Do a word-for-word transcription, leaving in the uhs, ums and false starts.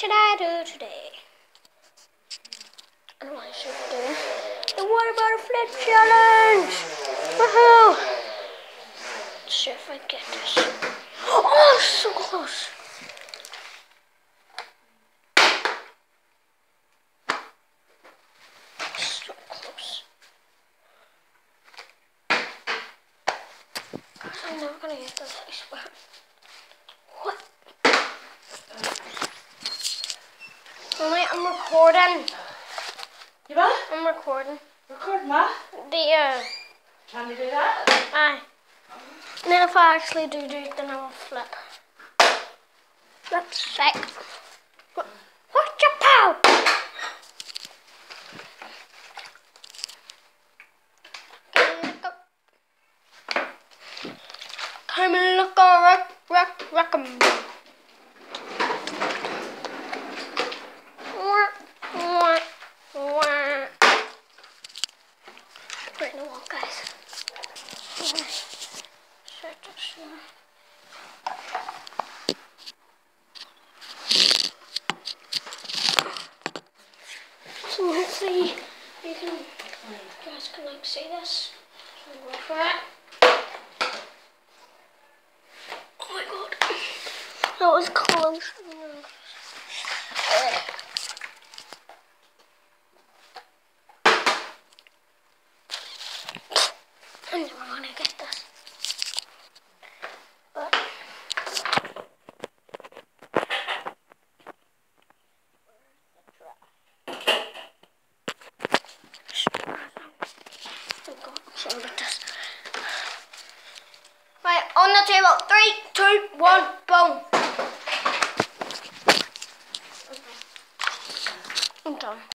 should I do today? I don't know what I should do. The water bottle flip challenge! Woohoo! Let's see if I get this. Oh, so close! So close. I'm never gonna get this, I swear. What? Only I'm recording. You what? I'm recording. Recording what? The, uh... Trying to do that? Aye. And then if I actually do do it, then I will flip. Flip sick. What? What's your pow? Come and look a rock, rock, rock 'em. Right in the wall, guys. So hopefully you can, you guys can like see this. So go for it. Oh my god, that was close. I never want to get this. But oh god, sorry about this. Right, on the table. Three, two, one, boom. I'm done.